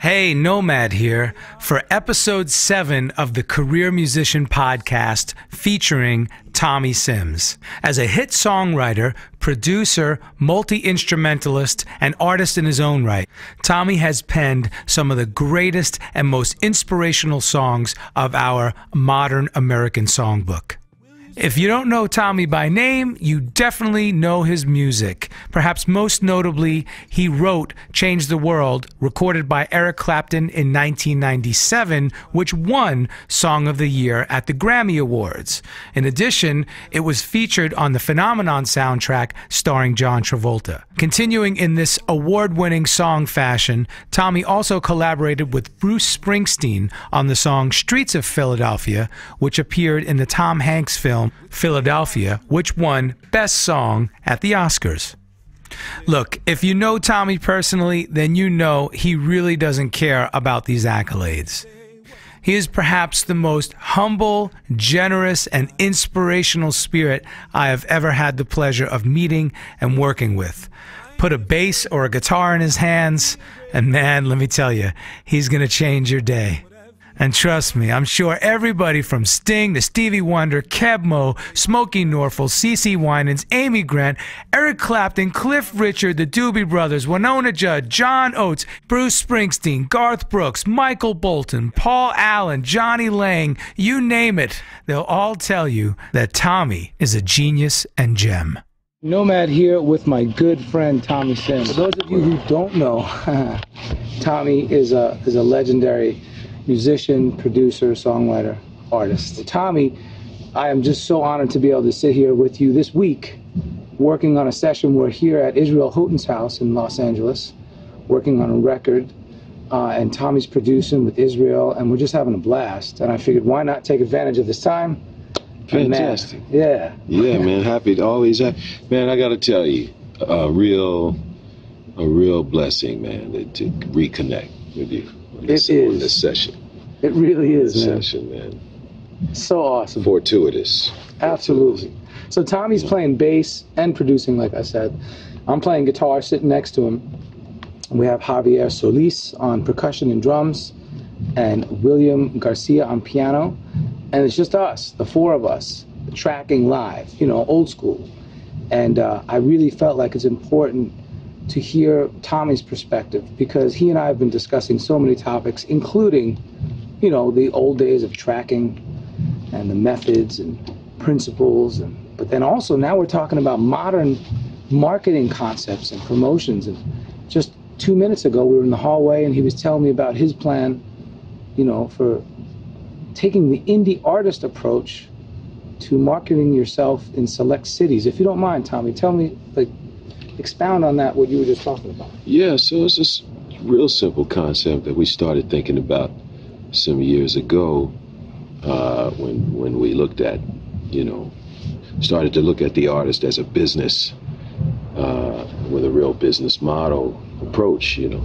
Hey, Nomad here for episode 7 of the Career Musician Podcast featuring Tommy Sims. As a hit songwriter, producer, multi-instrumentalist, and artist in his own right, Tommy has penned some of the greatest and most inspirational songs of our modern American songbook. If you don't know Tommy by name, you definitely know his music. Perhaps most notably, he wrote Change the World, recorded by Eric Clapton in 1997, which won Song of the Year at the Grammy Awards. In addition, it was featured on the Phenomenon soundtrack starring John Travolta. Continuing in this award-winning song fashion, Tommy also collaborated with Bruce Springsteen on the song Streets of Philadelphia, which appeared in the Tom Hanks film Philadelphia, which won Best Song at the Oscars. Look, if you know Tommy personally, then you know he really doesn't care about these accolades. He is perhaps the most humble, generous, and inspirational spirit I have ever had the pleasure of meeting and working with. Put a bass or a guitar in his hands, and man, let me tell you, he's going to change your day. And trust me, I'm sure everybody from Sting to Stevie Wonder, Keb Mo, Smokey Norfolk, CeCe Winans, Amy Grant, Eric Clapton, Cliff Richard, the Doobie Brothers, Winona Judd, John Oates, Bruce Springsteen, Garth Brooks, Michael Bolton, Paul Allen, Johnny Lang, you name it. They'll all tell you that Tommy is a genius and gem. Nomad here with my good friend Tommy Sims. For those of you who don't know, Tommy is a legendary musician, producer, songwriter, artist. Tommy, I am just so honored to be able to sit here with you this week, working on a session. We're here at Israel Houghton's house in Los Angeles, working on a record, and Tommy's producing with Israel, and we're just having a blast. And I figured, why not take advantage of this time? Fantastic. Yeah. Yeah, man. Happy to always have. Man, I got to tell you, a real blessing, man, to reconnect with you. On this session. It really is, man. Session, man. So awesome. Fortuitous. Absolutely. So Tommy's playing bass and producing, like I said. I'm playing guitar, sitting next to him. We have Javier Solis on percussion and drums, and William Garcia on piano. And it's just us, the four of us, tracking live, you know, old school. And I really felt like it's important to hear Tommy's perspective, because he and I have been discussing so many topics, including, you know, the old days of tracking and the methods and principles, but then also now we're talking about modern marketing concepts and promotions. And just 2 minutes ago we were in the hallway and he was telling me about his plan, you know, for taking the indie artist approach to marketing yourself in select cities. If you don't mind, Tommy, tell me, like, expound on that, what you were just talking about. Yeah, so it's this real simple concept that we started thinking about some years ago when we looked at, you know, started to look at the artist as a business with a real business model approach, you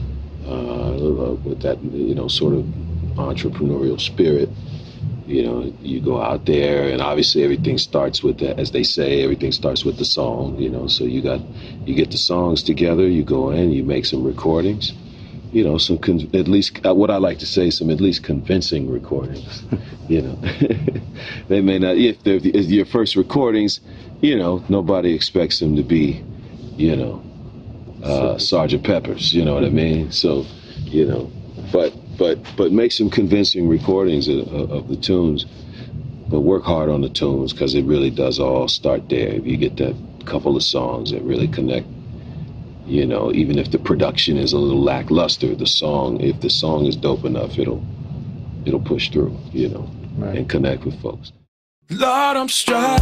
know, with that, you know, sort of entrepreneurial spirit. You know, you go out there and obviously everything starts with that, as they say, everything starts with the song, you know, so you get the songs together, you go in, you make some recordings, you know, at least what I like to say, some at least convincing recordings, you know. They may not, if they're your first recordings, you know, nobody expects them to be, you know, Sgt. Pepper's, you know what I mean? So, you know, but make some convincing recordings of the tunes, but work hard on the tunes, because it really does all start there. If you get that couple of songs that really connect, you know, even if the production is a little lackluster, if the song is dope enough, it'll push through, you know, right, and connect with folks. Lord, I'm struck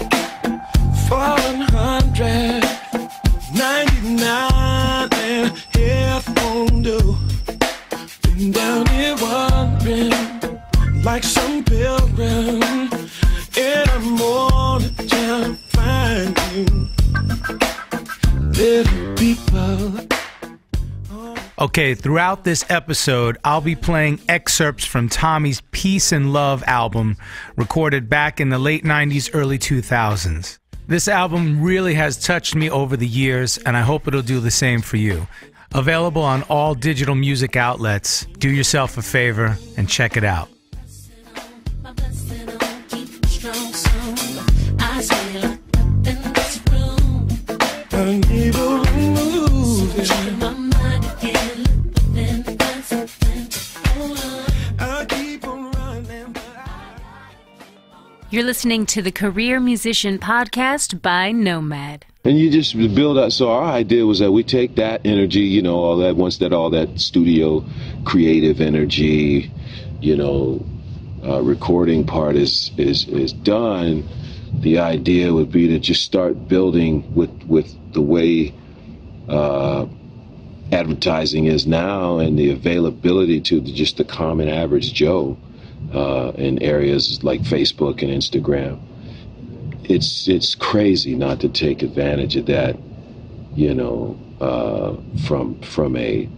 for 199 and it won't do. Been down here wandering like some pilgrim, and I'm on a trying to find you, little people. Okay, throughout this episode, I'll be playing excerpts from Tommy's Peace and Love album, recorded back in the late 90s, early 2000s. This album really has touched me over the years, and I hope it'll do the same for you. Available on all digital music outlets. Do yourself a favor and check it out. You're listening to the Career Musician Podcast by Nomad. And you just build up. So our idea was that we take that energy, you know, all that studio creative energy, you know, recording part is done. The idea would be to just start building with the way advertising is now and the availability to just the common average Joe in areas like Facebook and Instagram. It's crazy not to take advantage of that, you know, from an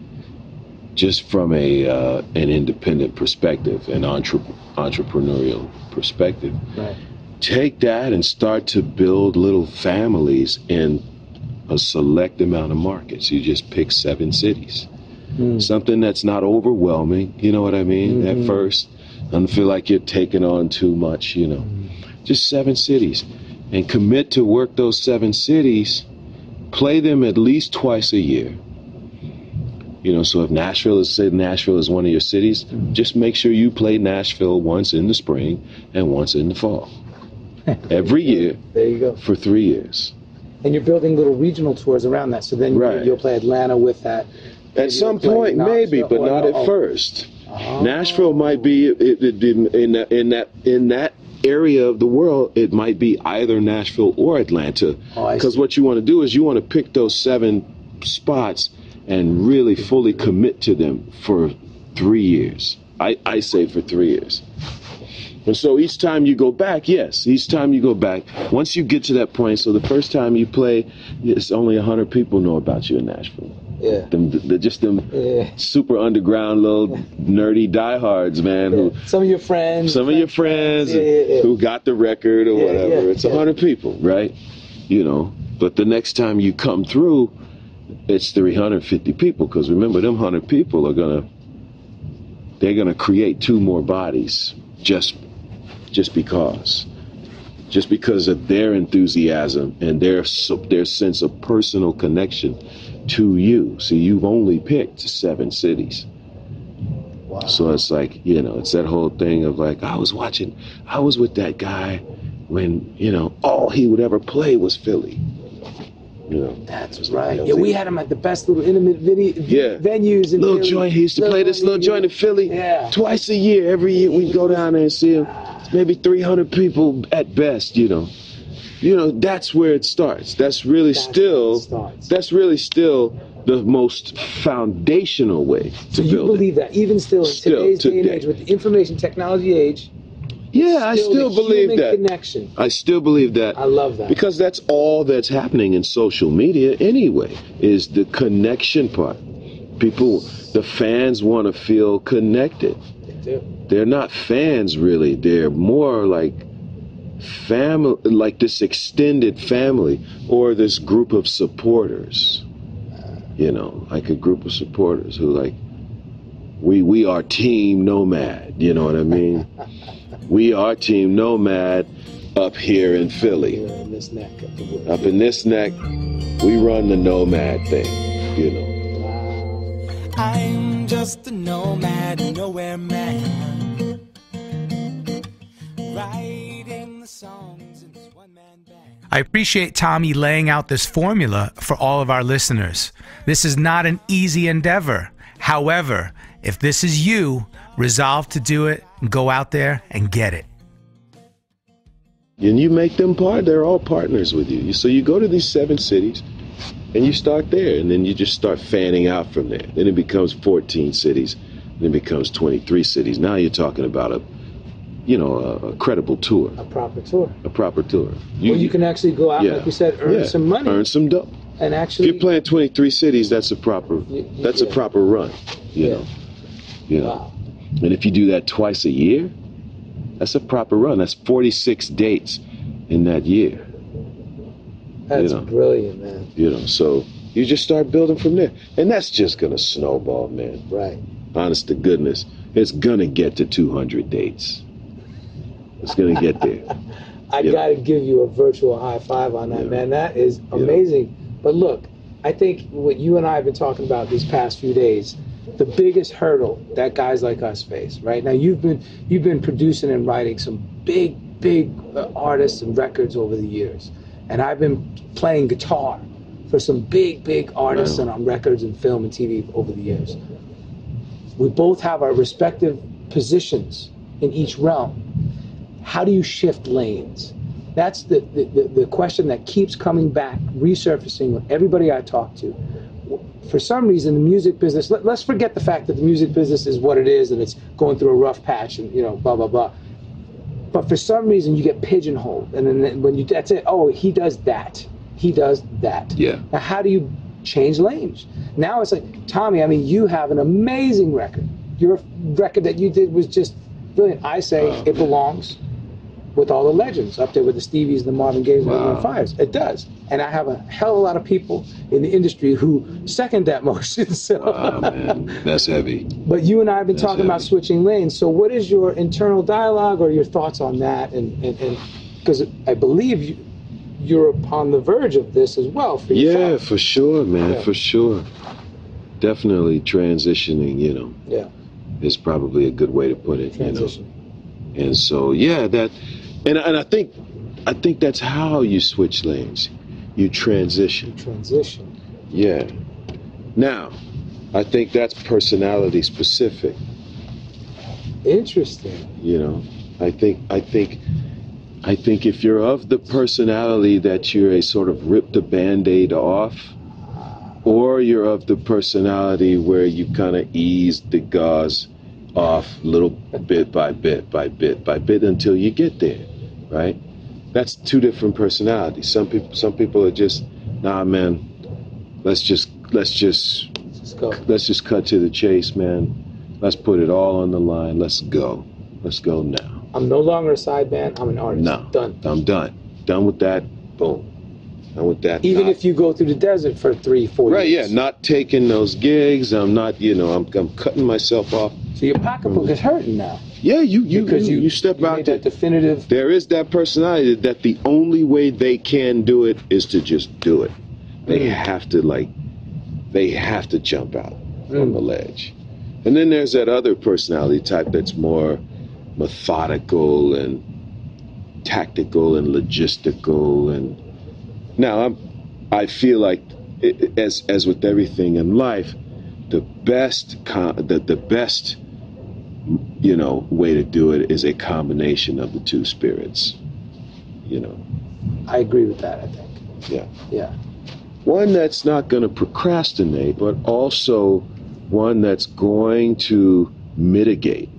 independent perspective, an entrepreneurial perspective. Right. Take that and start to build little families in a select amount of markets. You just pick 7 cities. Something that's not overwhelming, you know what I mean, at first. I don't feel like you're taking on too much, you know. Just 7 cities. And commit to work those 7 cities, play them at least twice a year. You know, so if Nashville is one of your cities, just make sure you play Nashville once in the spring and once in the fall. Every year. There you go. For 3 years. And you're building little regional tours around that, so then you'll play Atlanta with that. At some point, maybe, but not at first. Oh. Nashville might be in that area of the world. It might be either Nashville or Atlanta, because what you want to do is you want to pick those 7 spots and really fully commit to them for 3 years. I say for 3 years. And so each time you go back, once you get to that point, so the first time you play, it's only 100 people know about you in Nashville. Yeah. Them super underground little nerdy diehards, man. Who some of your friends who got the record or whatever. It's 100 people, right? You know, but the next time you come through, it's 350 people, because remember, them 100 people they're gonna create 2 more bodies just because of their enthusiasm and their sense of personal connection to you. So you've only picked 7 cities. Wow. So it's like, you know, it's that whole thing of like, I was with that guy when, you know, all he would ever play was Philly. You know, that's right. Yeah, we had him at the best little intimate venues in little Philly. joint. He used to play this little joint in Philly twice a year. Every year we'd go down there and see him. Maybe 300 people at best, you know. You know, that's where it starts. That's really still the most foundational way to build it. So you believe that, even still in today's day and age, with the information technology age, yeah, I still believe that. Connection. I still believe that. I love that. Because that's all that's happening in social media anyway, is the connection part. People, the fans want to feel connected. They do. They're not fans really. They're more like family, like this extended family or this group of supporters. You know, like a group of supporters who like, we are Team Nomad. You know what I mean? We are Team Nomad up here in Philly. In this neck of the woods. Up in this neck, we run the Nomad thing, you know. I'm just a nomad, nowhere man. Writing the songs in this one-man band. I appreciate Tommy laying out this formula for all of our listeners. This is not an easy endeavor. However, if this is you, resolve to do it and go out there and get it. And you make them they're all partners with you. So you go to these 7 cities and you start there, and then you just start fanning out from there. Then it becomes 14 cities, then it becomes 23 cities. Now you're talking about a credible tour. A proper tour. A proper tour. You can actually go out, like you said, earn some money. Earn some dough. And actually, if you're playing 23 cities, that's a proper run. You know. Wow. And if you do that twice a year, that's a proper run. That's 46 dates in that year. That's brilliant, man. You know, so, You just start building from there. And that's just going to snowball, man. Right. Honest to goodness, it's going to get to 200 dates. It's going to get there. I got to give you a virtual high five on that, man. That is amazing. But look, I think what you and I have been talking about these past few days, the biggest hurdle that guys like us face, right? Now, you've been producing and writing some big artists and records over the years. And I've been playing guitar for some big artists and on records and film and TV over the years. We both have our respective positions in each realm. How do you shift lanes? That's the question that keeps coming back, resurfacing with everybody I talk to. For some reason, the music business, let's forget the fact that the music business is what it is and it's going through a rough patch and, you know, blah, blah, blah. But for some reason, you get pigeonholed. And then when that's it, oh, he does that. He does that. Yeah. Now, how do you change lanes? Now it's like, Tommy, I mean, you have an amazing record. Your record that you did was just brilliant. I say it belongs with all the legends up there with the Stevies, the Marvin Gayes, and the Fires. It does. And I have a hell of a lot of people in the industry who second that motion. So. Wow, man, that's heavy. But you and I have been talking about switching lanes. So what is your internal dialogue or your thoughts on that? And because I believe you're upon the verge of this as well for yourself. Yeah, for sure, man, for sure. Definitely transitioning, you know. Yeah. Is probably a good way to put it, Transition. You know. And so, yeah, that, and I think that's how you switch lanes. You transition. Transition. Yeah. Now, I think that's personality specific. Interesting. You know, I think if you're of the personality that you're a sort of rip the Band-Aid off, or you're of the personality where you kind of ease the gauze off little bit by bit by bit by bit until you get there, right? That's two different personalities. Some people are just, nah, man, let's just cut to the chase, man. Let's put it all on the line. Let's go now. I'm no longer a side band. I'm an artist. No, done. I'm done. Done with that. Boom. Done with that. Even if you go through the desert for 3-4 years. Right. Yeah. Not taking those gigs. I'm not. You know. I'm cutting myself off. So your pocketbook is hurting now. Yeah. You step out. That definitive. There is that personality that the only way they can do it is to just do it. They have to jump out from the ledge. And then there's that other personality type that's more methodical and tactical and logistical. And now I feel like as with everything in life, the best you know way to do it is a combination of the two spirits. You know. I agree with that. I think. Yeah. Yeah. One that's not going to procrastinate, but also one that's going to mitigate.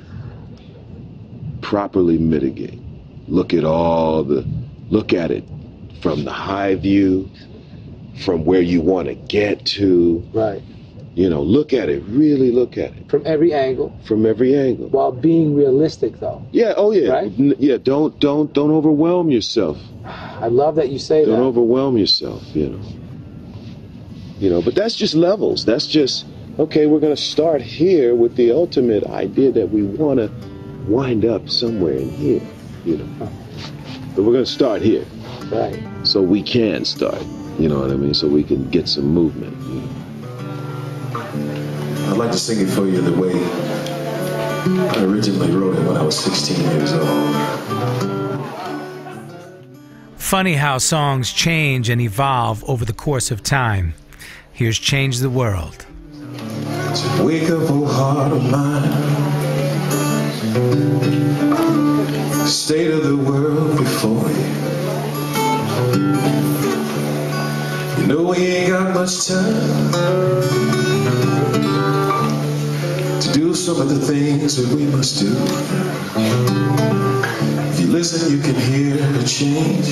Properly mitigate. Look at it from the high view, from where you want to get to. Right. You know, really look at it. From every angle. While being realistic, though. Yeah, oh yeah. Right? Yeah, don't overwhelm yourself. I love that you say that. Don't overwhelm yourself, you know. You know, but that's just levels. That's just, okay, we're going to start here with the ultimate idea that we want to wind up somewhere in here, you know. But we're going to start here. Right. So we can start, you know what I mean? So we can get some movement, you know. I'd like to sing it for you the way I originally wrote it when I was 16 years old. Funny how songs change and evolve over the course of time. Here's Change the World. So wake up, oh heart of mine. State of the world before you. You know we ain't got much time to do some of the things that we must do. If you listen, you can hear the change.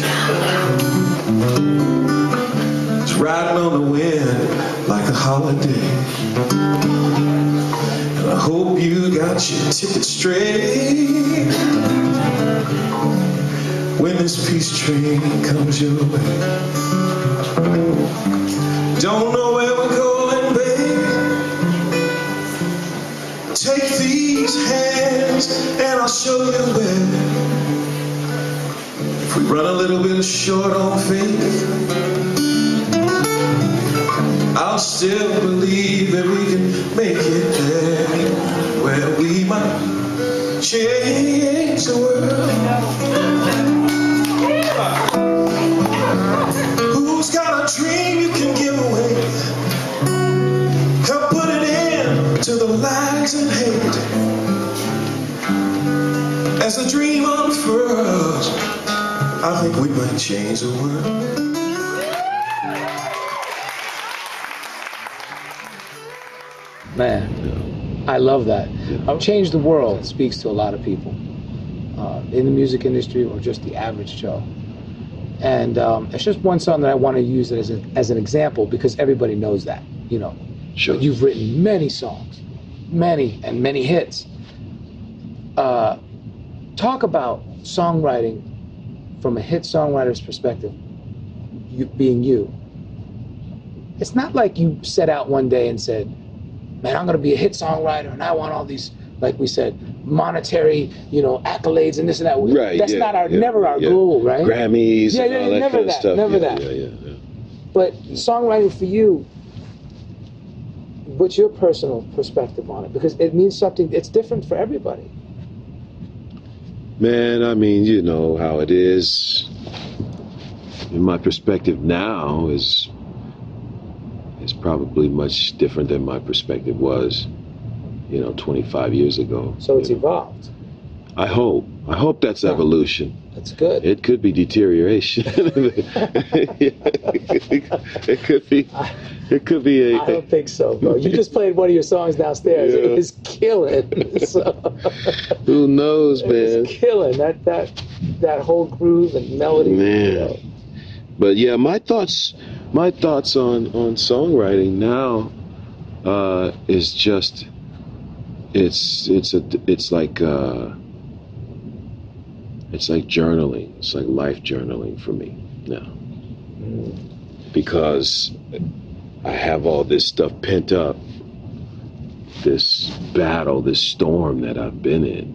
It's riding on the wind like a holiday. And I hope you got your ticket straight when this peace train comes your way. Don't know where we're going, babe. Take these hands and I'll show you where. If we run a little bit short on faith, I'll still believe that we can make it there, where we might change the world. Who's got a dream you can give away? Come put it in to the lies and hate. As the dream unfurls, I think we might change the world. Man, I love that. Change the World speaks to a lot of people in the music industry or just the average Joe. And it's just one song that I want to use as an example because everybody knows that, you know. Sure. But you've written many songs, many hits. Talk about songwriting from a hit songwriter's perspective, you being you. It's not like you set out one day and said, man, I'm going to be a hit songwriter and I want all these, like we said, monetary, you know, accolades and this and that. Right. That's not never our goal, right? Grammys and all that never kind of stuff. Never that. Yeah. But songwriting for you, what's your personal perspective on it? Because it means something, it's different for everybody. Man, I mean, you know how it is. And my perspective now is probably much different than my perspective was, 25 years ago. So it's evolved. I hope that's evolution. That's good. It could be deterioration. It could be. I don't think so, bro. You just played one of your songs downstairs. It was killing. So, who knows, man? It was killing that whole groove and melody. Man. But yeah, my thoughts on songwriting now is just it's like journaling. It's like life journaling for me now, because I have all this stuff pent up, this battle, this storm that I've been in.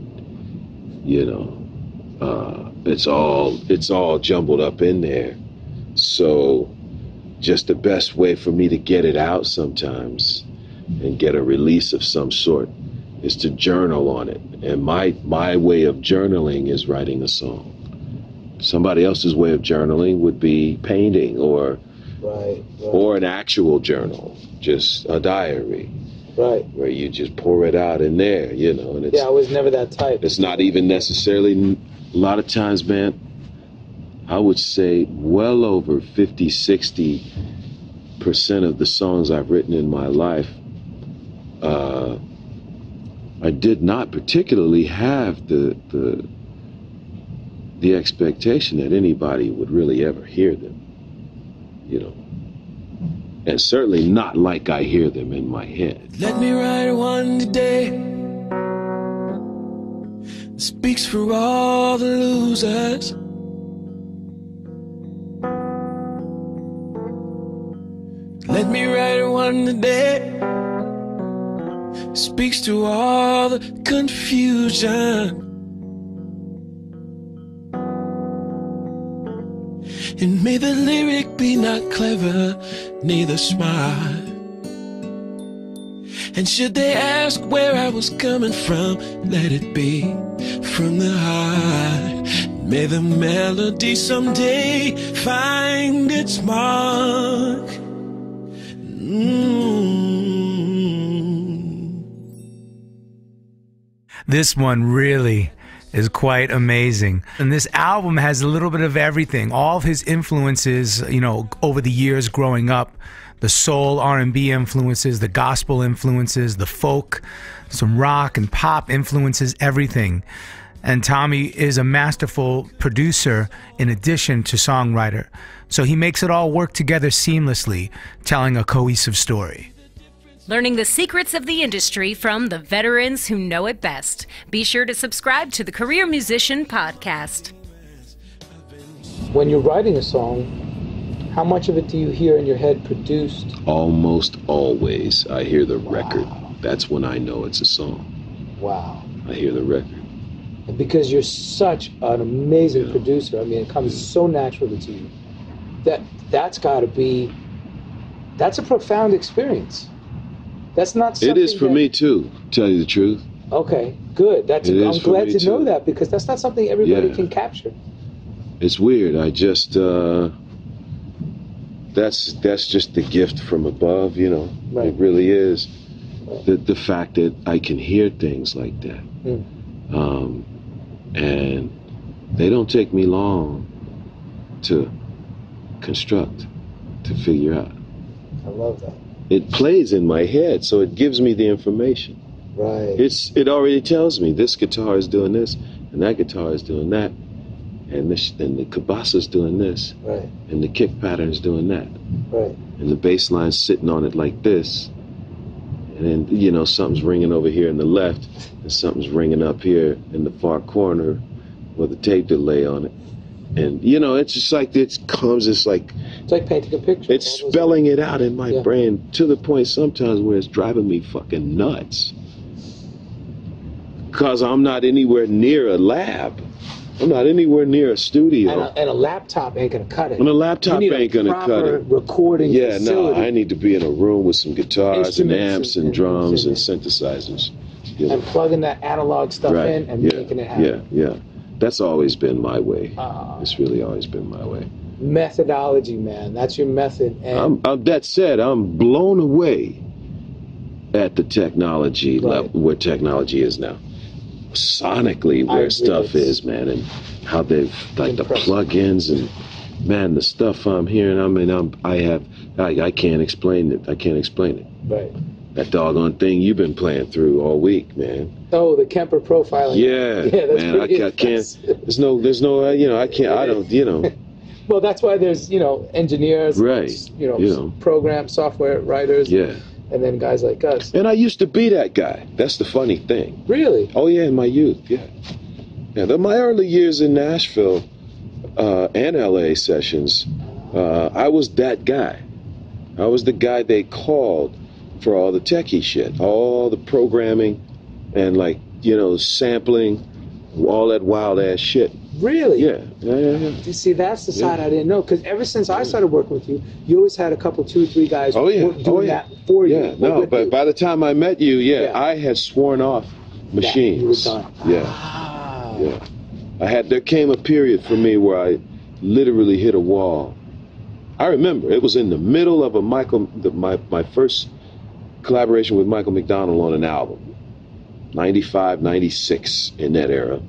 It's all jumbled up in there. So just the best way for me to get it out sometimes and get a release of some sort is to journal on it. And my way of journaling is writing a song. Somebody else's way of journaling would be painting or an actual journal, just a diary. Right. Where you just pour it out in there, and it's, I was never that type. It's not even necessarily, a lot of times, man, I would say well over 50-60% of the songs I've written in my life, I did not particularly have the expectation that anybody would really ever hear them, and certainly not like I hear them in my head. Let me write one today that speaks for all the losers. Let me write one today that speaks to all the confusion. And may the lyric be not clever, neither smart. And should they ask where I was coming from, let it be from the heart. May the melody someday find its mark. This one really is quite amazing. And this album has a little bit of everything. All of his influences, over the years growing up, the soul, R&B influences, the gospel influences, the folk, some rock and pop influences, everything. And Tommy is a masterful producer in addition to songwriter. So he makes it all work together seamlessly, telling a cohesive story. Learning the secrets of the industry from the veterans who know it best. Be sure to subscribe to the Career Musician Podcast. When you're writing a song, How much of it do you hear in your head produced? Almost always, I hear the record. That's when I know it's a song. Wow. I hear the record. And because you're such an amazing producer, I mean, it comes so naturally to you. That's got to be. That's a profound experience. That's not something it is for me too, tell you the truth. Okay, good. I'm glad to know that, because that's not something everybody can capture. It's weird. I just that's just the gift from above, you know. Right. It really is. The fact that I can hear things like that. And they don't take me long to construct, to figure out. I love that. It plays in my head, so it gives me the information. Right. It already tells me this guitar is doing this, and that guitar is doing that, and the kabassa's doing this, right, and the kick pattern's doing that, right, and the bass line's sitting on it like this, and then, you know, something's ringing over here in the left, and something's ringing up here in the far corner with a tape delay on it. And, you know, it's just like, it's like painting a picture. It's spelling it out in my brain to the point sometimes where it's driving me fucking nuts. Because I'm not anywhere near a lab. I'm not anywhere near a studio. And a laptop ain't going to cut it. And a laptop ain't going to cut it. Recording facility. No, I need to be in a room with some guitars and amps and drums and synthesizers. You know? And plugging that analog stuff in and making it happen. Yeah. That's always been my way. It's really always been my way. Methodology, man. That's your method. And that said, I'm blown away at the technology level, where technology is now. Sonically, where stuff is, man, and how they've, like, the plugins and, man, the stuff I'm hearing. I mean, I can't explain it. I can't explain it. Right. That doggone thing you've been playing through all week, man. Oh, the Kemper profiling. Yeah, that's man, I can't. There's no, you know, I can't. I don't, you know. Well, that's why there's, you know, engineers, you know, program software writers, and then guys like us. And I used to be that guy. That's the funny thing. Really? Oh yeah, in my youth, yeah. My early years in Nashville and LA sessions, I was that guy. I was the guy they called for all the techie shit, all the programming, and, like, you know, sampling, all that wild ass shit. Really? Yeah. You see, that's the side I didn't know, because ever since I started working with you, you always had a couple, 2 or 3 guys doing that for you. Yeah, no, but by the time I met you, I had sworn off machines. You were done. Yeah. There came a period for me where I literally hit a wall. I remember it was in the middle of my first collaboration with Michael McDonald on an album, 95, 96, in that era.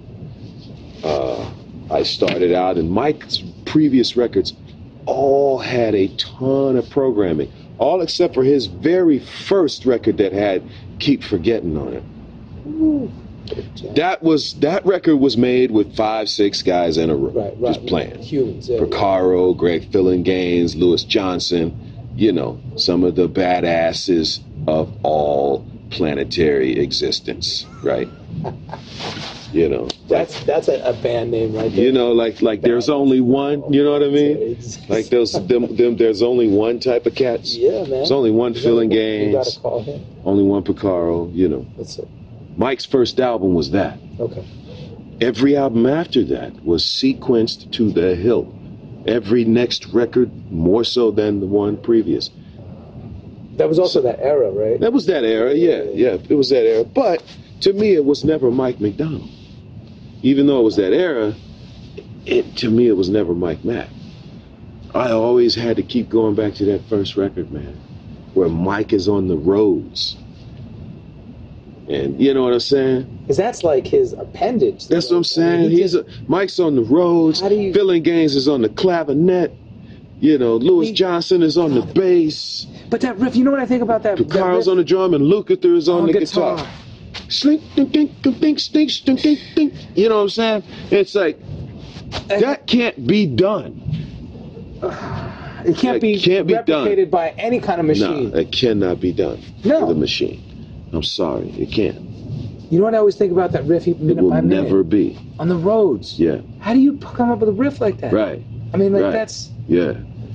I started out, and Mike's previous records all had a ton of programming, all except for his very first record that had Keep Forgetting on it. Ooh. That record was made with 5, 6 guys in a room, just playing. Humans, Porcaro, Greg Fillinganes, Louis Johnson, you know, some of the badasses of all planetary existence, right? You know, that's a band name right there. You know, like there's only one. You know what I mean? Like there's only one type of cats. Yeah, man. There's only one Fillinganes. You gotta call him. Only one Porcaro. You know. That's it. Mike's first album was that. Okay. Every album after that was sequenced to the hilt. Every next record more so than the one previous. That was also that era, right? That was that era, yeah. It was that era. But to me, it was never Mike McDonald. Even though it was that era, to me, it was never Mike Mac. I always had to keep going back to that first record, man, where Mike is on the roads. And you know what I'm saying? Because that's like his appendage. That's what I'm saying. I mean, Mike's on the roads. Fillinganes is on the clavinet. You know, Louis Johnson is on the bass. But that riff, you know what I think about that? Carl's on the drum and Lukather is on the guitar. Slink, dink, dink, dink, stink, stink, dink, dink. You know what I'm saying? It's like, that can't be done. It can't be replicated by any kind of machine. No, it cannot be done with a machine. I'm sorry, it can't. You know what I always think about that riff? It will never be. On the roads. Yeah. How do you come up with a riff like that? Right. I mean, like that's... Yeah.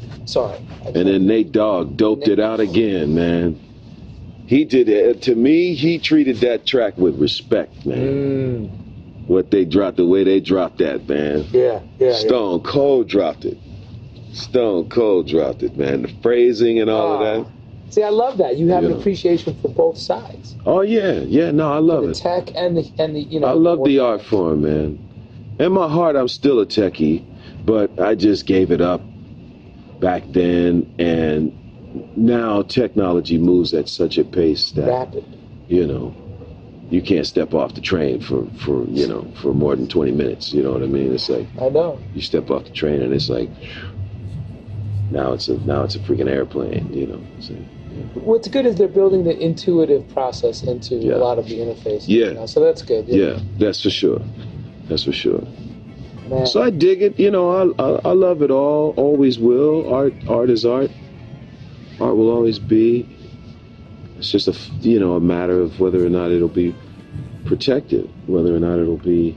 Sorry. And then Nate Dogg doped it out again, man. He did it. To me, he treated that track with respect, man. What they dropped, the way they dropped that, man. Yeah. Stone Cold dropped it. Stone Cold dropped it, man. The phrasing and all of that. See, I love that. You have an appreciation for both sides. Oh yeah, no, I love it. The tech and the you know. I love the art form, man. In my heart, I'm still a techie, but I just gave it up back then, and now technology moves at such a pace that rapid. You know, you can't step off the train for more than 20 minutes. You know what I mean? It's like I know. You step off the train and it's like now it's a freaking airplane. You know. So, What's good is they're building the intuitive process into a lot of the interface. Yeah. You know? So that's good. Yeah, that's for sure. That's for sure. Man. So I dig it. You know, I love it all. Always will. Art is art. Art will always be. It's just a matter of whether or not it'll be protected, whether or not it'll be,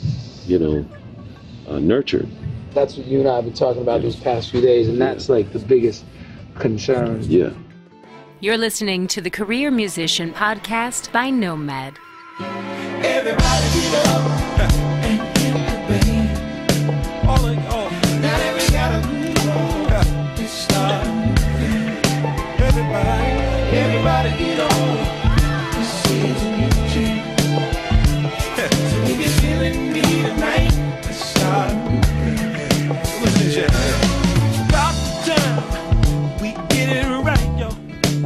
nurtured. That's what you and I have been talking about these past few days, and that's like the biggest concern. Yeah. You're listening to the Career Musician Podcast by Nomad. Everybody get up and intervene. All now that we gotta move on, it's start. Everybody get on. This is a new change. So if you're feeling me tonight, let's start. About time we get it right, yo.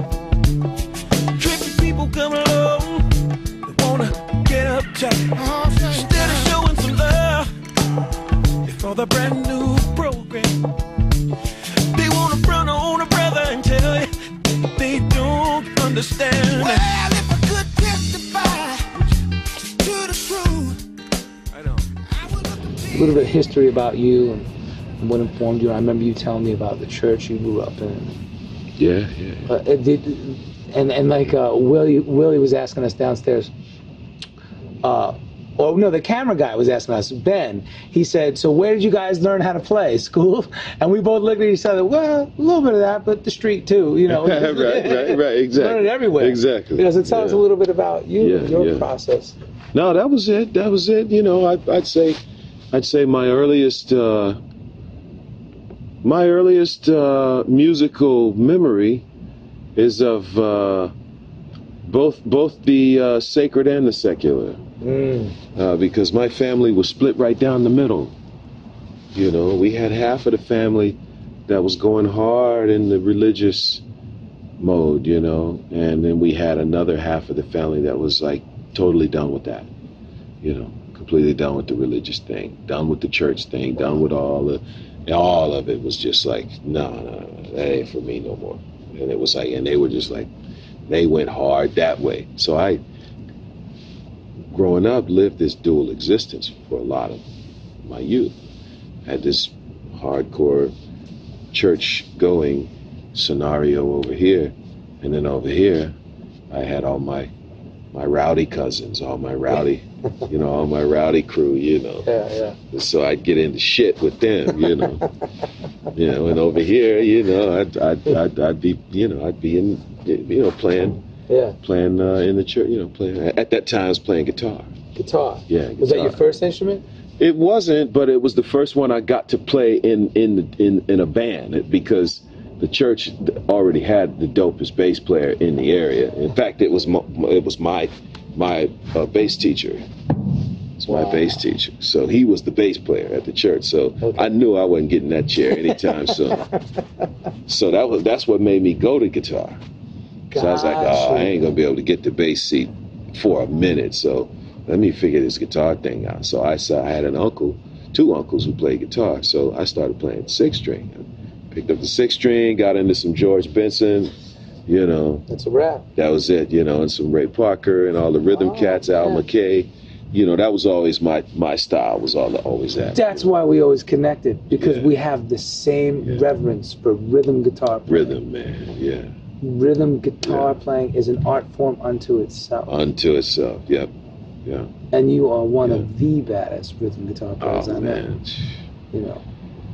Trippy people come along, they wanna get uptight. Instead of showing some love, they for the brand new program. They wanna front on a brother and tell you they don't understand. Well, if I could testify to the truth, I know. A little bit of history about you and what informed you. I remember you telling me about the church you grew up in. Yeah. And like Willie was asking us downstairs. The camera guy was asking us, Ben. He said, "So where did you guys learn how to play? School?" And we both looked at each other. Well, a little bit of that, but the street too. You know. right. Exactly. Learn it everywhere. Exactly. So tell us a little bit about you and your process. No, that was it. You know, I'd say my earliest musical memory is of both the sacred and the secular. Because my family was split right down the middle. You know, we had half of the family that was going hard in the religious mode, you know, and then we had another half of the family that was like totally done with that, you know, completely done with the religious thing, done with the church thing, done with all of it was just like, no, that ain't for me no more. And it was like, and they were just like, they went hard that way. So I, growing up, lived this dual existence for a lot of my youth. I had this hardcore church-going scenario over here, and then over here, I had all my rowdy cousins, all my rowdy, all my rowdy crew, Yeah. So I'd get into shit with them, and over here, I'd be in, playing. Yeah. Playing in the church, playing. At that time, I was playing guitar. Guitar? Yeah, guitar. Was that your first instrument? It wasn't, but it was the first one I got to play in a band because the church already had the dopest bass player in the area. In fact, it was my bass teacher. It's my bass teacher. So he was the bass player at the church. So I knew I wasn't getting that chair anytime soon. So that's what made me go to guitar. So I was like, I ain't gonna be able to get the bass seat for a minute, so let me figure this guitar thing out. So I had two uncles who played guitar, so I started playing six string. Picked up the six string, got into some George Benson, That's a wrap. That was it, and some Ray Parker and all the rhythm cats, Al McKay. That was always my style, was always that. That's why we always connected, because we have the same reverence for rhythm guitar playing. Rhythm, man, yeah. Rhythm guitar playing is an art form unto itself. Yep. Yeah. And you are one of the baddest rhythm guitar players I know. Man.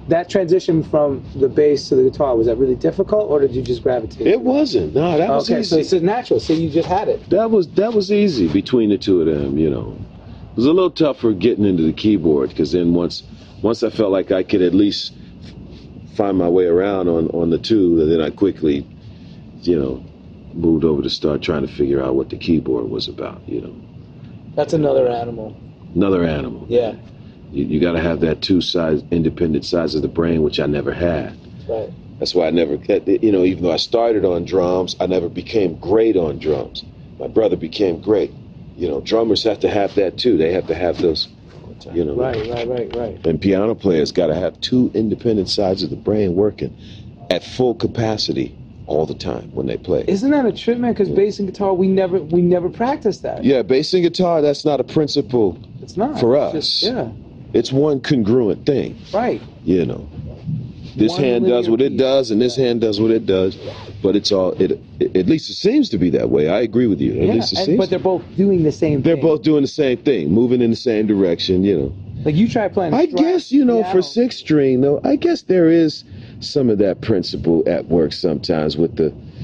That transition from the bass to the guitar, was that really difficult, or did you just gravitate? It wasn't. No, that was easy. So it's natural. So you just had it. That was easy between the two of them, you know. It was a little tougher getting into the keyboard, because then once I felt like I could at least find my way around on the two, then I quickly, you know, moved over to start trying to figure out what the keyboard was about, you know. That's another animal. Another animal. Yeah. You got to have that two independent sides of the brain, which I never had. Right. That's why I never, you know, even though I started on drums, I never became great on drums. My brother became great. You know, drummers have to have that too. They have to have those, you know. Right. And piano players got to have two independent sides of the brain working at full capacity all the time when they play. Isn't that a trip, man? Because bass and guitar, we never practiced that. Yeah, bass and guitar, that's not a principle. It's not. For us. Just, yeah. It's one congruent thing. Right. You know. This One hand does what it piece. does, and this hand does what it does. But it's all, at least it seems to be that way. I agree with you. At least it seems. But they're both doing the same thing. They're both doing the same thing, moving in the same direction, you know. Like you try playing. I guess, you know, for six string, though, I guess there is some of that principle at work sometimes with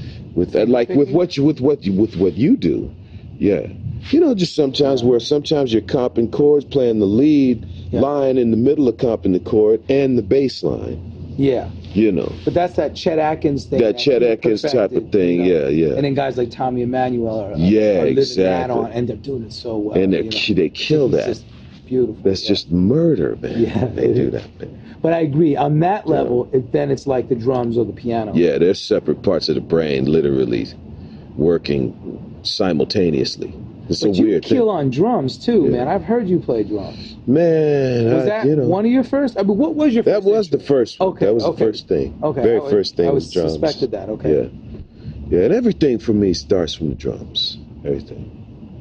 what you do. Yeah. You know, just sometimes where sometimes you're comping chords, playing the lead line in the middle of comping the chord and the bass line. Yeah. You know. But that's that Chet Atkins thing. That Chet Atkins type of thing, you know? Yeah. And then guys like Tommy Emmanuel are living that on, and they're doing it so well. And they kill that. It's just beautiful. That's just murder, man. Yeah, they do that, man. But I agree. On that level, then it's like the drums or the piano. Yeah, they're separate parts of the brain literally working simultaneously. It's a weird thing. You kill on drums too, man. I've heard you play drums. Man, was that one of your first? I mean, what was your first? That was the first one. Okay, that was the first thing. Okay, very first thing was drums. I suspected that. Okay. Yeah, and everything for me starts from the drums. Everything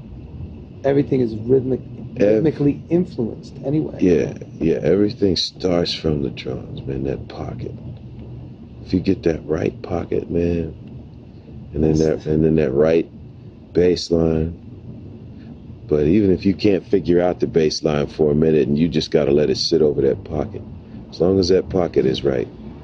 is rhythmically influenced anyway. Yeah. Everything starts from the drums, man. That pocket. If you get that right pocket, man, and then that right bass line. But even if you can't figure out the bass line for a minute, and you just got to let it sit over that pocket, as long as that pocket is right,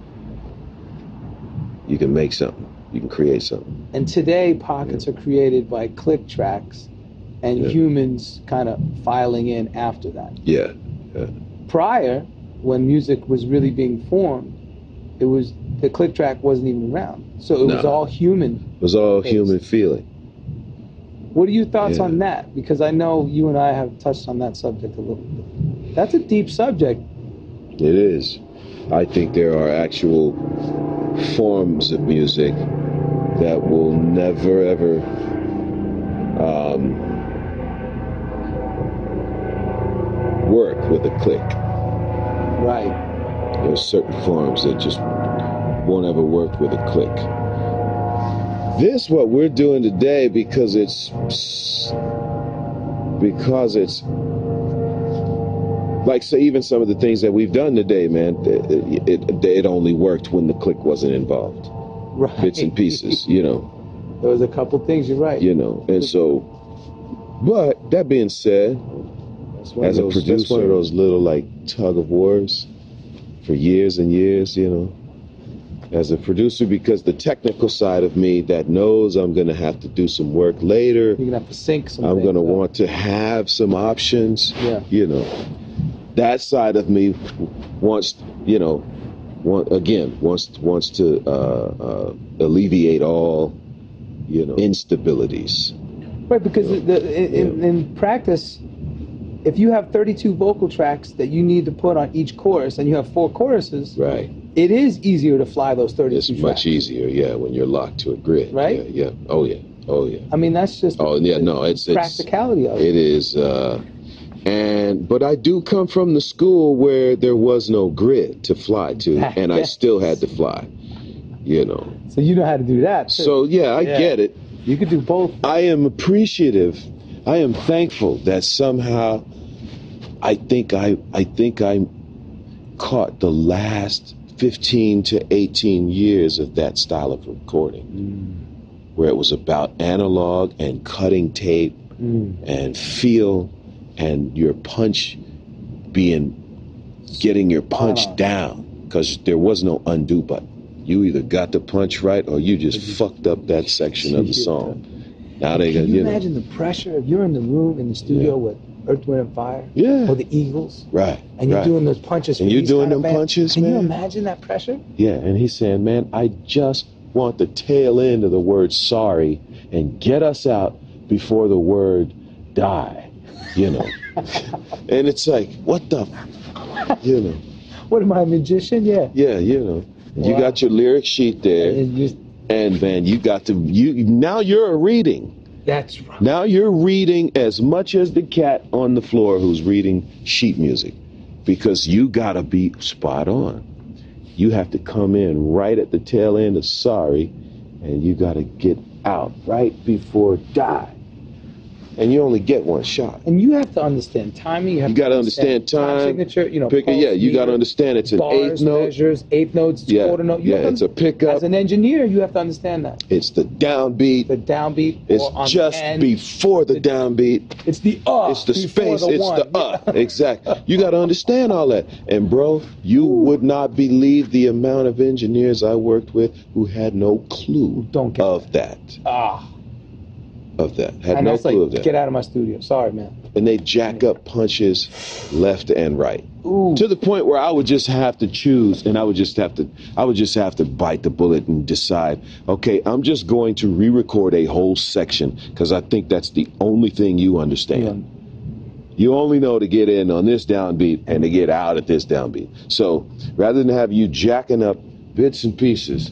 you can make something. You can create something. And today, pockets are created by click tracks and humans kind of filing in after that. Yeah. Prior, when music was really being formed, the click track wasn't even around. So it was all human. It was all human feeling. What are your thoughts on that? Because I know you and I have touched on that subject a little bit. That's a deep subject. It is. I think there are actual forms of music that will never, ever work with a click. Right. There are certain forms that just won't ever work with a click. This, what we're doing today, because it's like, say, even some of the things that we've done today, man, it only worked when the click wasn't involved. Right. Bits and pieces, you know. There was a couple things, you're right. You know, and so, but that being said, as a producer, that's one of those little like tug of wars for years and years, you know. As a producer, because the technical side of me that knows I'm going to have to do some work later. You're going to have to sync some I'm going to want to have some options. Yeah. You know, that side of me wants to alleviate all, you know, instabilities. Right, because in practice, if you have 32 vocal tracks that you need to put on each chorus, and you have 4 choruses, right, it is easier to fly those 32 It's tracks. much easier, when you're locked to a grid. Right? Yeah. Oh, yeah. I mean, that's just it's practicality of it. It is, but I do come from the school where there was no grid to fly to, and I still had to fly, you know. So you know how to do that, too. So, I get it. You could do both. I am appreciative. I am thankful that somehow I think I caught the last 15 to 18 years of that style of recording, where it was about analog and cutting tape and feel and your punch getting your punch down, because there was no undo button. You either got the punch right or you just fucked up that section of the song. Now they got, Can you imagine the pressure if you're in the room in the studio with Earth, Wind and Fire, or the Eagles, right? And you're doing those punches, and you're doing them punches, man. Can you imagine that pressure? Yeah, and he's saying, man, I just want the tail end of the word sorry and get us out before the word die, you know. And it's like, what the, you know. What am I, a magician? Yeah. Yeah, you know. Wow. You got your lyric sheet there, and man, you got to, now you're a reading. That's right. Now you're reading as much as the cat on the floor who's reading sheet music, because you gotta be spot on. You have to come in right at the tail end of sorry, and you gotta get out right before die. And you only get one shot. And you have to understand timing. You got to understand time. Signature, you know. You got to understand it's an eighth note. Measures, eighth notes, quarter note. It's a pickup. As an engineer, you have to understand that. It's the downbeat. The downbeat. It's just before the downbeat. It's the It's the space. It's the Exactly. You got to understand all that. And bro, you would not believe the amount of engineers I worked with who had no clue of that. Of that. Had no clue of that. Get out of my studio. Sorry, man. And they jack up punches left and right. To the point where I would just have to choose, and I would just have to bite the bullet and decide, okay, I'm just going to re-record a whole section because I think that's the only thing you understand. You only know to get in on this downbeat and to get out at this downbeat. So rather than have you jacking up bits and pieces,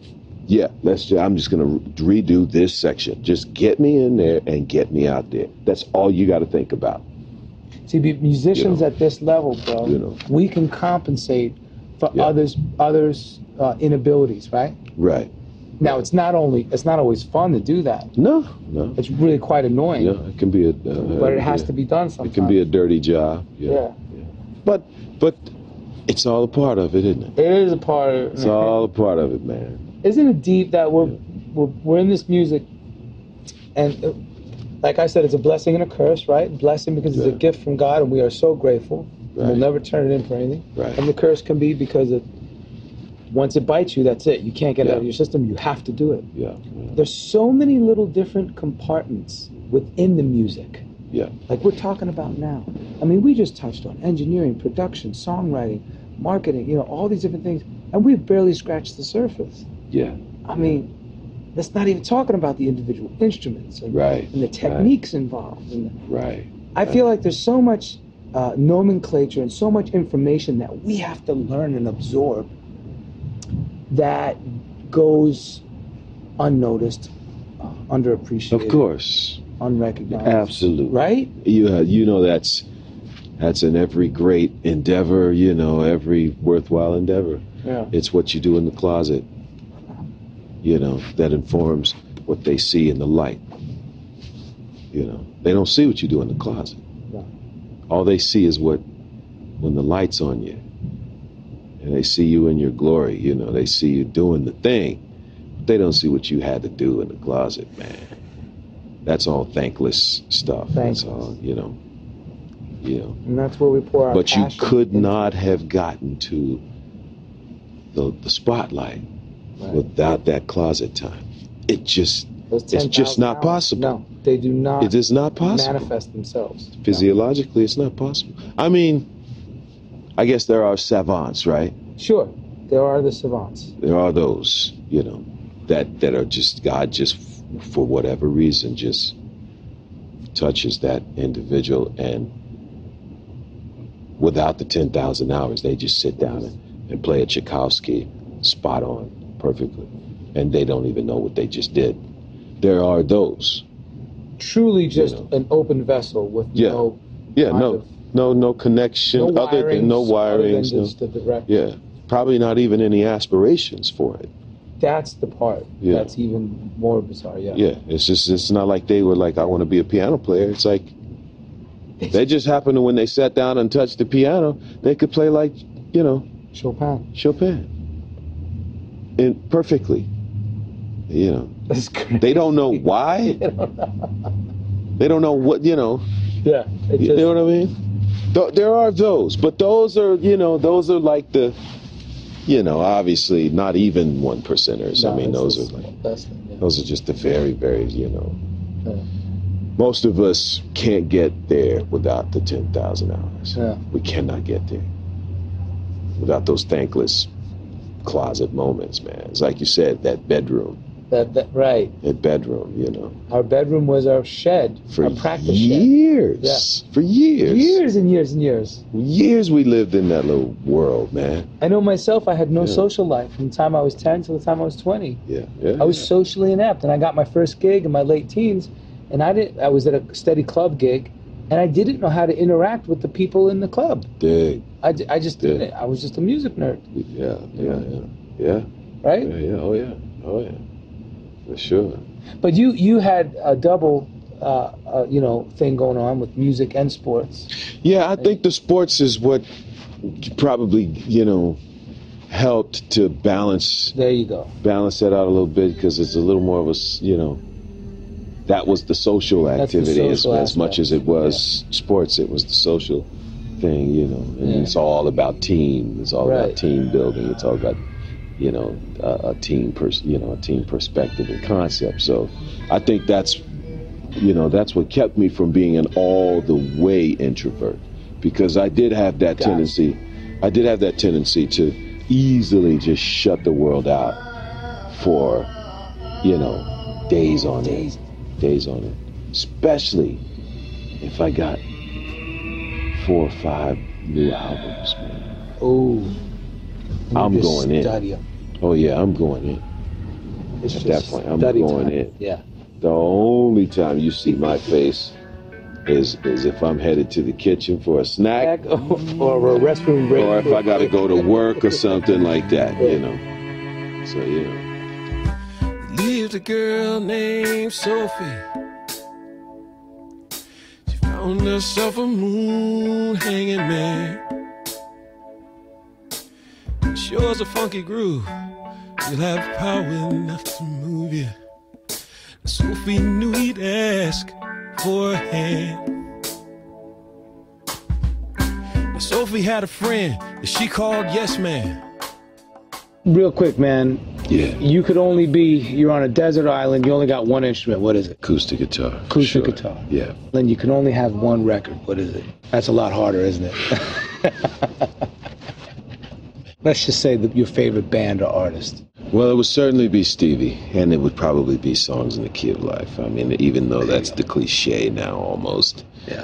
I'm just going to redo this section. Just get me in there and get me out there. That's all you got to think about. See, musicians at this level, bro, we can compensate for others' inabilities, right? Right. Now, it's not always fun to do that. No. It's really quite annoying. Yeah, it can be but it has to be done sometimes. It can be a dirty job. Yeah. But it's all a part of it, isn't it? It is a part of it. It's all a part of it, man. Isn't it deep that we're in this music, and like I said, it's a blessing and a curse, right? Blessing because it's a gift from God, and we are so grateful. Right. We'll never turn it in for anything. Right. And the curse can be because once it bites you, that's it. You can't get it out of your system. You have to do it. Yeah. There's so many little different compartments within the music. Yeah. Like we're talking about now. I mean, we just touched on engineering, production, songwriting, marketing, all these different things, and we've barely scratched the surface. Yeah. I mean, that's not even talking about the individual instruments and the techniques involved. And I feel like there's so much nomenclature and so much information that we have to learn and absorb that goes unnoticed, underappreciated. Of course. Unrecognized. Absolutely. Right? That's in every great endeavor, every worthwhile endeavor. Yeah. It's what you do in the closet, that informs what they see in the light. They don't see what you do in the closet. Yeah. All they see is when the light's on you. And they see you in your glory, they see you doing the thing. But they don't see what you had to do in the closet, man. That's all thankless stuff. That's all, And that's where we pour our But you passion could not have gotten to the spotlight without that closet time. It's just not hours. possible. No, they do not. It is not possible. Manifest themselves. Physiologically, it's not possible. I mean, I guess there are savants, right? Sure, there are the savants. There are those, that are just, God just, for whatever reason, just touches that individual, and without the 10,000 hours, they just sit down and play a Tchaikovsky spot on perfectly, and they don't even know what they just did. There are those. Truly just an open vessel with no connection, no wirings, probably not even any aspirations for it. That's the part that's even more bizarre. It's not like they were like, I want to be a piano player. It's like they just happened to, when they sat down and touched the piano, they could play like Chopin and perfectly. That's crazy. They don't know why. They don't know what, Yeah. You know what I mean? There are those, but those are like you know, obviously not even 1%ers. No, I mean, those are like, those are just the very, very, you know. Yeah. Most of us can't get there without the 10,000 hours. Yeah. We cannot get there without those thankless closet moments, man. It's like you said, that bedroom. Right. That bedroom, you know. Our bedroom was our shed, For our practice years. shed. Yeah. For years. Years and years and years. Years we lived in that little world, man. I know myself, I had no social life from the time I was 10 till the time I was 20. Yeah. I was socially inept, and I got my first gig in my late teens, and I was at a steady club gig, and I didn't know how to interact with the people in the club. Dig. I just didn't. I was just a music nerd. Yeah. Right? Yeah. Oh yeah. For sure. But you had a double, thing going on with music and sports. Yeah, I think the sports is what probably, you know, helped to balance. There you go. Balance that out a little bit, because it's a little more of a, you know, that was the social activity as much as it was sports. It was the social thing, you know. And it's all about team. It's all about team building. It's all about, you know, a team perspective and concept. So I think that's what kept me from being an all the way introvert, because I did have that tendency. I did have that tendency to easily just shut the world out for, you know, days on end, especially if I got 4 or 5 new albums, man. Oh, I'm going in. Oh yeah, I'm going in. At that point, I'm going in. Yeah. The only time you see my face is if I'm headed to the kitchen for a snack, or a restroom break, or if I got to go to work or something like that, you know. So you know. Lived a girl named Sophie. She found herself a moon hanging man. Sure as a funky groove, you'll have power enough to move you. Sophie knew he'd ask for a hand. Sophie had a friend that she called Yes Man. Real quick, man. Yeah. You're on a desert island, you only got one instrument. What is it? Acoustic guitar. Acoustic guitar. Yeah. Then you can only have one record. What is it? That's a lot harder, isn't it? Let's just say your favorite band or artist. Well, it would certainly be Stevie, and it would probably be Songs in the Key of Life. I mean, even though that's the cliche now almost. Yeah.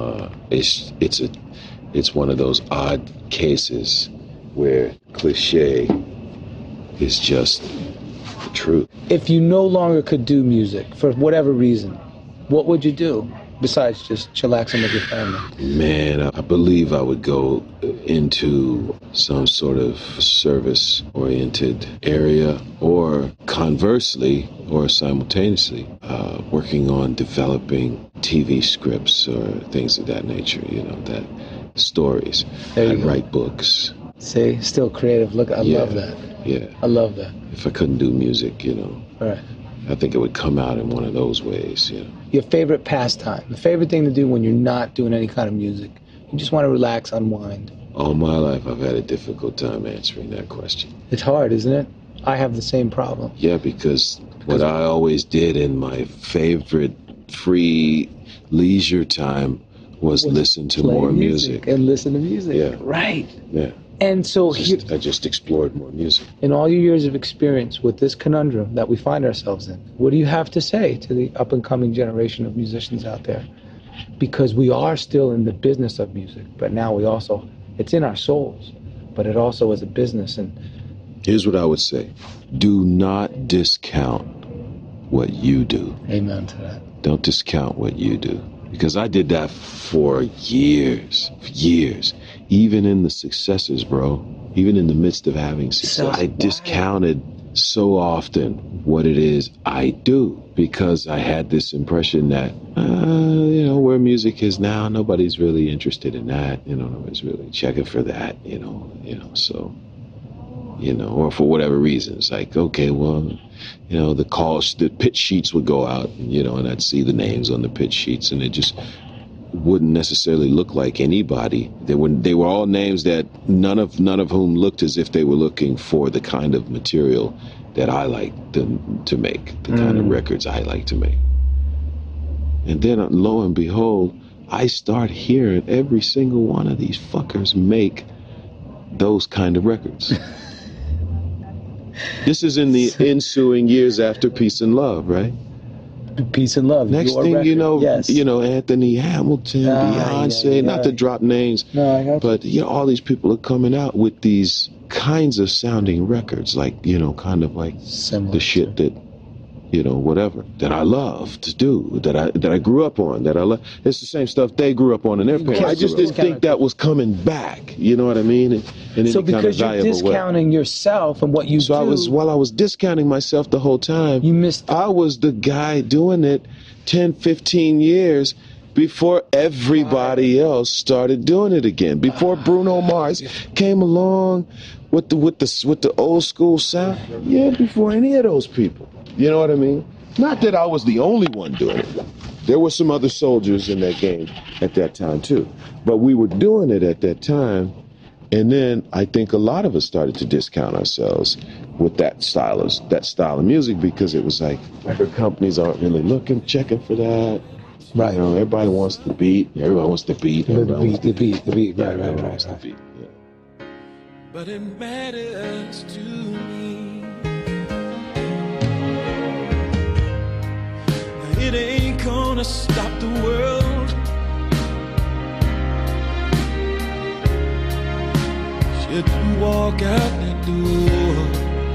It's one of those odd cases where cliche is just the truth. If you no longer could do music for whatever reason, what would you do besides just chillaxing with your family? Man, I believe I would go into some sort of service-oriented area, or conversely, or simultaneously, working on developing TV scripts or things of that nature, you know, that stories. I'd write books. See, still creative. Look, I love that. Yeah. I love that. If I couldn't do music, you know, Right. I think it would come out in one of those ways, you know. Your favorite pastime, the favorite thing to do when you're not doing any kind of music. You just want to relax, unwind. All my life, I've had a difficult time answering that question. It's hard, isn't it? I have the same problem. Yeah, because what I always did in my favorite free leisure time was listen to more music. And listen to music. Yeah. Right. Yeah. And so I just explored more music. In all your years of experience with this conundrum that we find ourselves in, what do you have to say to the up-and-coming generation of musicians out there? Because we are still in the business of music, but now it's in our souls, but it also is a business. And here's what I would say. Do not discount what you do. Amen to that. Don't discount what you do. Because I did that for years. Even in the successes, bro. Even in the midst of having success. I discounted so often what it is I do. Because I had this impression that, where music is now, nobody's really interested in that. You know, nobody's really checking for that, so... or for whatever reason. It's like, okay, well, the pitch sheets would go out, and I'd see the names on the pitch sheets, and it just wouldn't necessarily look like anybody. They were all names that none of whom looked as if they were looking for the kind of material that I like to make, the kind of records I like to make. And then lo and behold, I start hearing every single one of these fuckers make those kind of records. This is in the ensuing years after Peace and Love, right? Peace and Love. Next thing record. you know, yes. Anthony Hamilton, Beyonce, not to drop names, but all these people are coming out with these kinds of sounding records, like, kind of like similar the shit that, whatever, that I love to do, that I grew up on, that I love. It's the same stuff they grew up on in their parents. I just didn't think that was coming back, you know what I mean? In so any kind of valuable way. because you're discounting yourself and what you do. While I was discounting myself the whole time, I was the guy doing it 10, 15 years before everybody else started doing it again. Before Bruno Mars came along with the old school sound. Yeah, before any of those people. You know what I mean? Not that I was the only one doing it. There were some other soldiers in that game at that time too. But we were doing it at that time. And then I think a lot of us started to discount ourselves with that style of music, because it was like record companies aren't really checking for that. Right. Everybody wants the beat. Everybody wants the beat. The beat. Right. The beat. Yeah. But it matters to me. It ain't gonna stop the world. Should you walk out that door?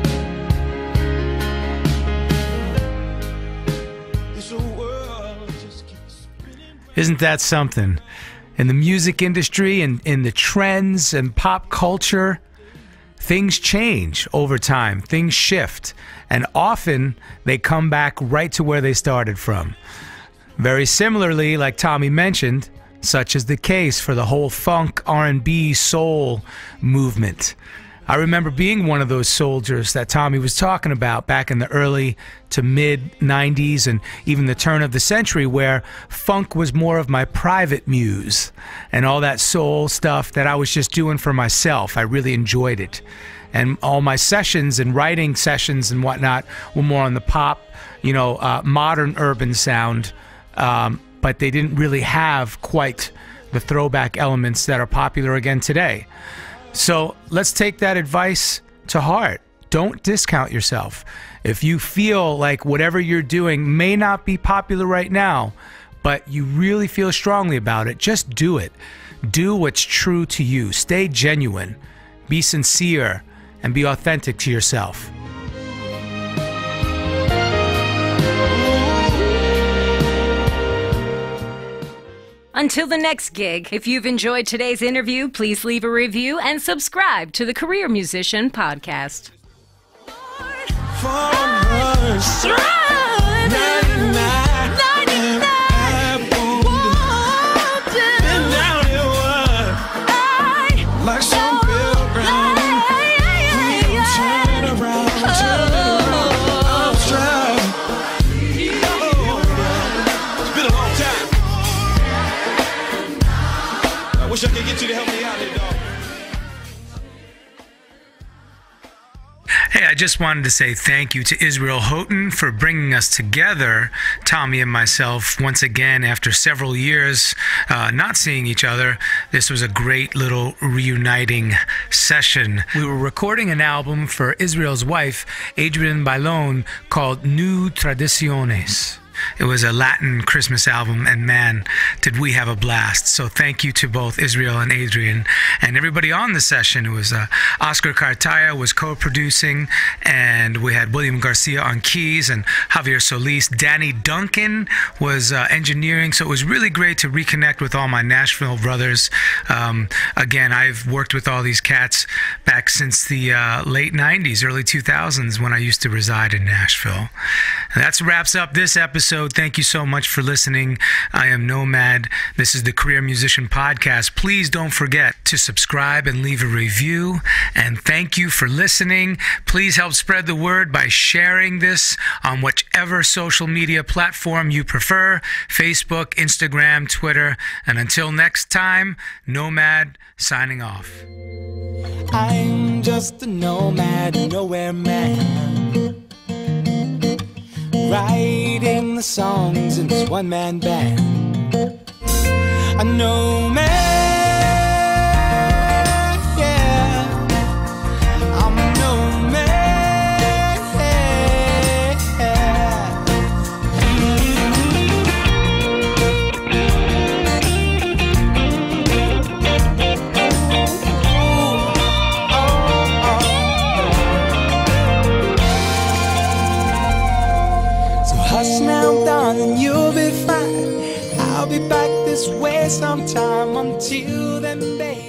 This world just keeps spinning. Isn't that something? In the music industry and in the trends and pop culture, things change over time. Things shift. And often they come back right to where they started from. Very similarly, like Tommy mentioned, such is the case for the whole funk, R&B, soul movement. I remember being one of those soldiers that Tommy was talking about back in the early to mid 90s and even the turn of the century, where funk was more of my private muse, and all that soul stuff that I was just doing for myself. I really enjoyed it. And all my sessions and writing sessions and whatnot were more on the pop, modern urban sound, but they didn't really have quite the throwback elements that are popular again today. So let's take that advice to heart. Don't discount yourself. If you feel like whatever you're doing may not be popular right now, but you really feel strongly about it, just do it. Do what's true to you. Stay genuine. Be sincere. And be authentic to yourself. Until the next gig, if you've enjoyed today's interview, please leave a review and subscribe to the Career Musician Podcast. Wish I could get you to help me out here, dog. Hey, I just wanted to say thank you to Israel Houghton for bringing us together, Tommy and myself, once again after several years not seeing each other. This was a great little reuniting session. We were recording an album for Israel's wife, Adrienne Bailon, called New Tradiciones. It was a Latin Christmas album, and man, did we have a blast. So thank you to both Israel and Adrienne and everybody on the session. It was Oscar Cartaya was co-producing, and we had William Garcia on keys and Javier Solis. Danny Duncan was engineering, so it was really great to reconnect with all my Nashville brothers. Again, I've worked with all these cats back since the late 90s, early 2000s, when I used to reside in Nashville. And that wraps up this episode episode. Thank you so much for listening. I am Nomad. This is the Career Musician Podcast. Please don't forget to subscribe and leave a review. And thank you for listening. Please help spread the word by sharing this on whichever social media platform you prefer, Facebook, Instagram, Twitter. And until next time, Nomad signing off. I'm just a nomad, nowhere man, writing the songs in this one-man band. A nomad, yeah, I'm a nomad. Hush now, darling, you'll be fine. I'll be back this way sometime. Until then, baby.